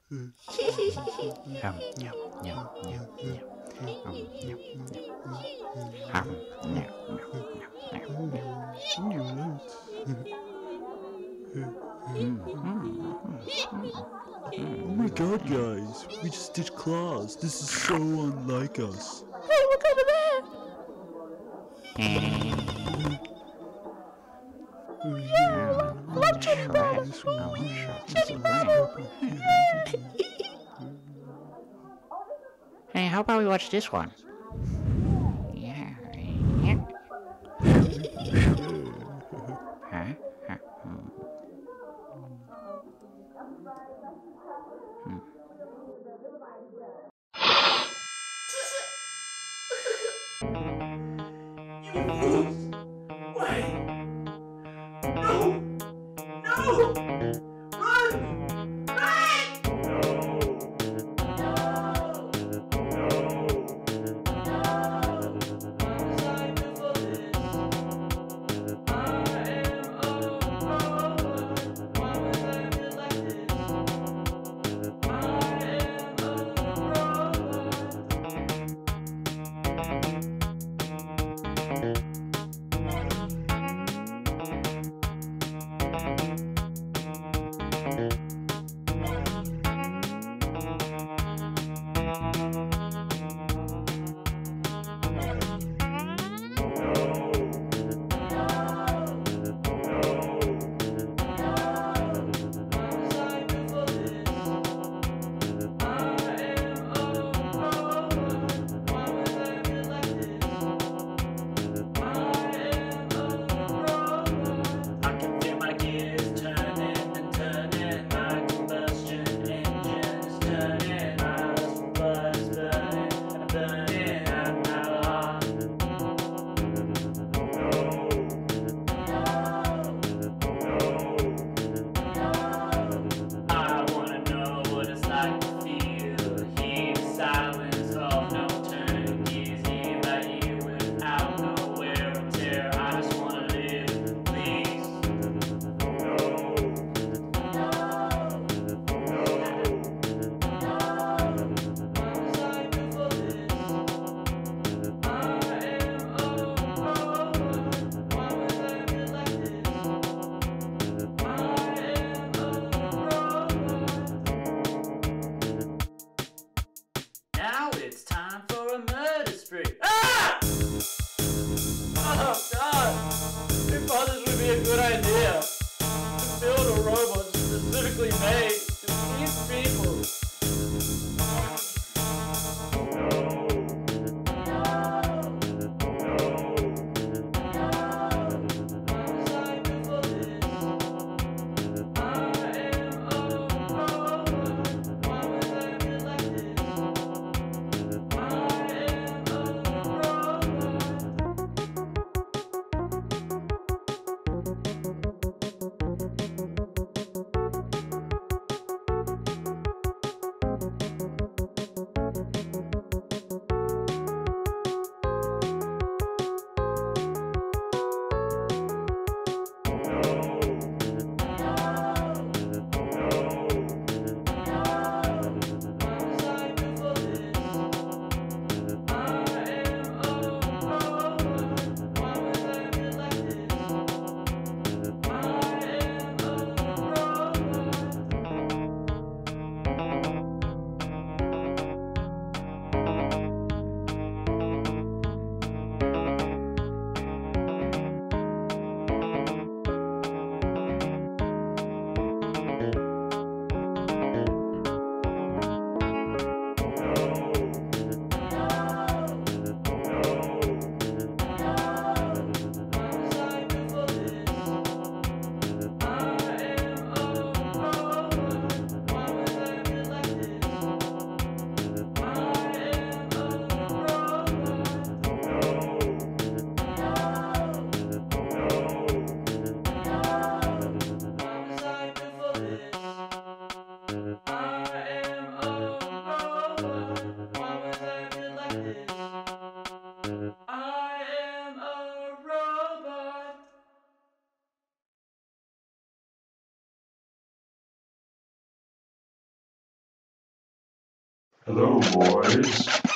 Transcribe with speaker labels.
Speaker 1: Yum, yum, yum, yum, yum. Yum,
Speaker 2: Oh my god, guys, we just did claws. This is so unlike us.
Speaker 3: Hey, look over there! Look, Jenny brother! Jenny brother!
Speaker 1: Hey, how about we watch this one? Yeah. Huh? Huh?
Speaker 4: Wait! No! No! Run! Run! Now it's time for a murder spree. Ah! Oh God! Who thought this would be a good idea? To build a robot specifically made to eat people.
Speaker 5: Hello, boys.